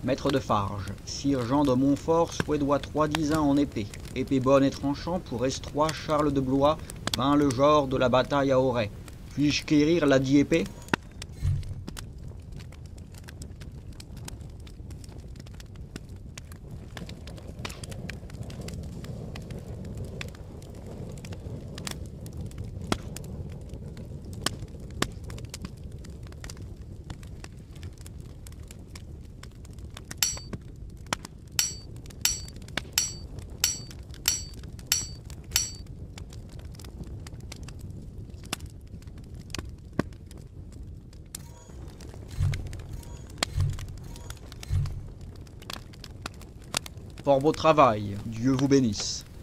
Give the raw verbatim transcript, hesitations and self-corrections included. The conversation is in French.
maître de Farge, sire Jean de Montfort, suédois trois-dix-un en épée, épée bonne et tranchant, pour Estroit, Charles de Blois, vint le genre de la bataille à Auray. Puis-je quérir la dit épée? Fort beau travail, Dieu vous bénisse.